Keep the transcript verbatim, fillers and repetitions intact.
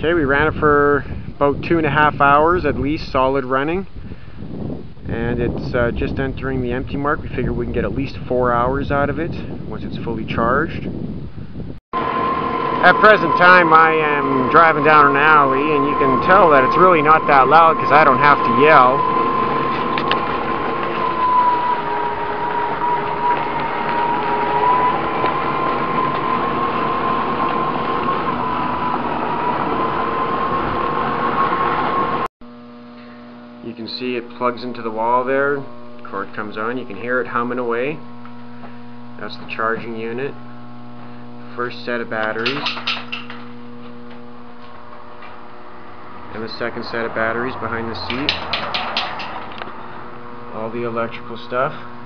Okay, we ran it for about two and a half hours at least, solid running. And it's uh, just entering the empty mark. We figure we can get at least four hours out of it once it's fully charged. At present time, I am driving down an alley, and you can tell that it's really not that loud because I don't have to yell. You can see it plugs into the wall there. The cord comes on. You can hear it humming away. That's the charging unit. First set of batteries. And the second set of batteries behind the seat. All the electrical stuff.